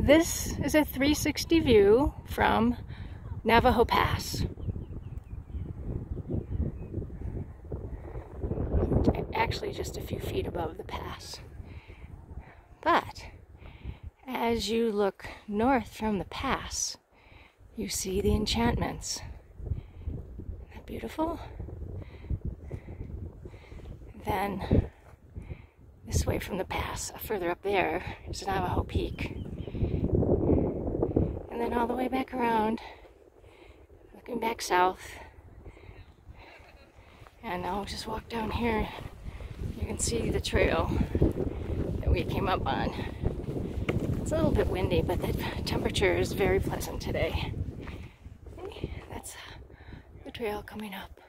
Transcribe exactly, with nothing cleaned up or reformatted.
This is a three sixty view from Navajo Pass. Actually just a few feet above the pass. But as you look north from the pass, you see the enchantments. Isn't that beautiful? Then this way from the pass, further up there, is Navajo Peak. And then all the way back around, looking back south. And I'll just walk down here. You can see the trail that we came up on. It's a little bit windy, but the temperature is very pleasant today. Okay, that's the trail coming up.